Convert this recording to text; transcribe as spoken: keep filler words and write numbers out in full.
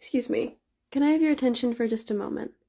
Excuse me. Can I have your attention for just a moment?